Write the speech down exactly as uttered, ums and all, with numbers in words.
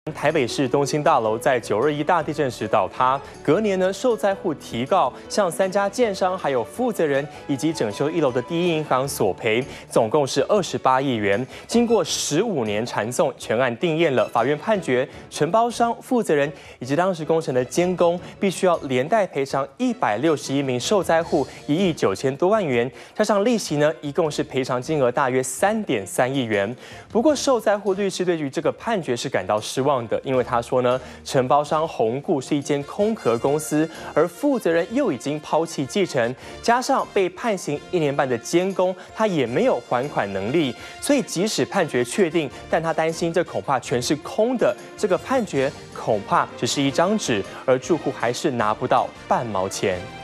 台北市东兴大楼在九二一大地震时倒塌，隔年呢，受灾户提告向三家建商、还有负责人以及整修一楼的第一银行索赔，总共是二十八亿元。经过十五年缠讼，全案定验了，法院判决承包商、负责人以及当时工程的监工必须要连带赔偿一百六十一名受灾户一亿九千多万元，加上利息呢，一共是赔偿金额大约三点三亿元。不过，受灾户律师对于这个判决是感到失望的，因为他说呢，承包商宏固是一间空壳公司，而负责人又已经抛弃继承，加上被判刑一年半的监工，他也没有还款能力，所以即使判决确定，但他担心这恐怕全是空的，这个判决恐怕只是一张纸，而住户还是拿不到半毛钱。